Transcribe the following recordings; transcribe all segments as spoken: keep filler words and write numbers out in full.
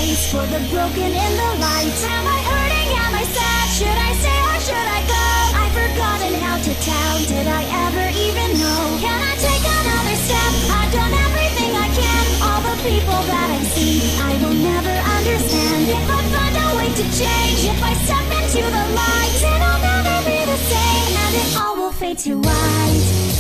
face for the broken in the light. Am I hurting? Am I sad? Should I stay or should I go? I've forgotten how to tell. Did I ever even know? Can I take another step? I've done everything I can. All the people that I've seen, I will never understand. If I find a way to change, if I step into the light, then I'll never be the same, and it all will fade to white.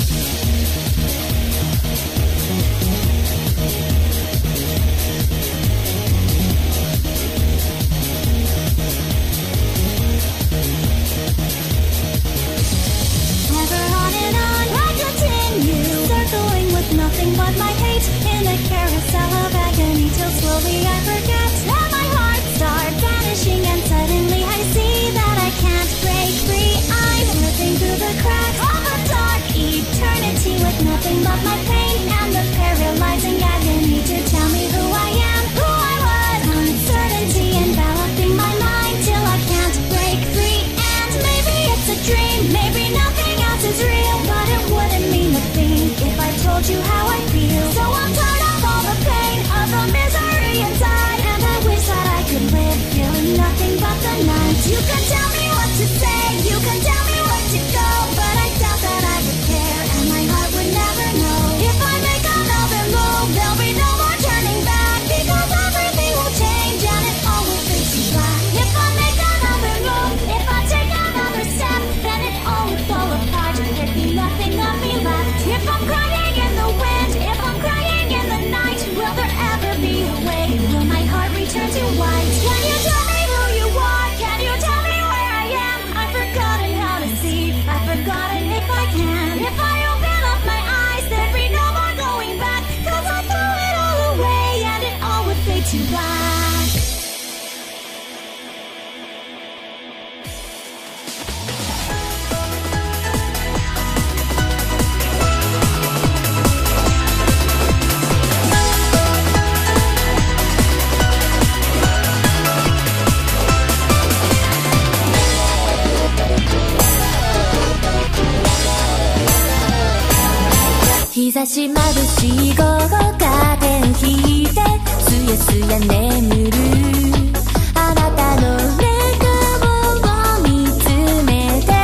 Nothing but my hate in a carousel of agony, till slowly I forget. Let my heart start vanishing, and suddenly I see that I can't break free. I'm slipping through the cracks of a dark eternity, with nothing but my pain and the paralyzing agony to tell me who I am, who I was. Uncertainty enveloping my mind till I can't break free. And maybe it's a dream, maybe nothing else is real, but it wouldn't mean a thing if I told you how I feel. So I'm tired of all the pain, of the misery inside, and I wish that I could live feeling nothing but the night. You can tell me what to say, you can tell me where to go, but I doubt that I would care, and my heart would never know. If I make another move, there'll be no more turning back, because everything will change and it all will fade to black. If I make another move, if I take another step, then it all would fall apart, there'd be nothing of me left. If I'm crying in the wind, if I'm crying in the night, will there ever be a way? Will my heart return to white? Can you tell me who you are? Can you tell me where I am? I've forgotten how to see, I've forgotten if I can. If I open up my eyes, there'd be no more going back, cause I threw it all away and it all would fade to black. 日差し眩しい午後カーテン引いてすやすや眠るあなたの笑顔を見つめて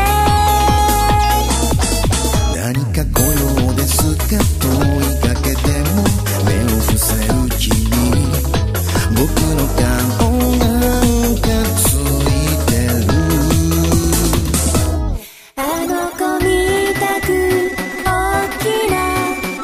何か来ようですか問いかけても目を伏せる君僕の顔なんかついてるあの子みたく大きな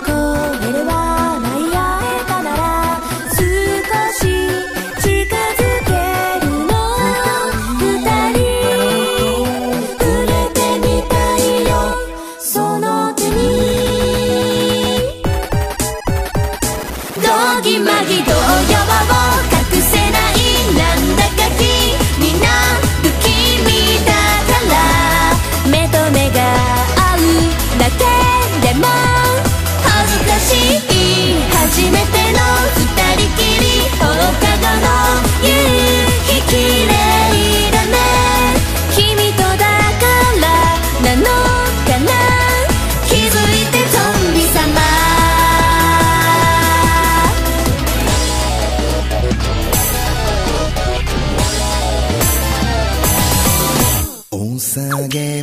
初めての二人きり放課後の夕日綺麗だね君とだからなのかな気づいてゾンビ様お下げ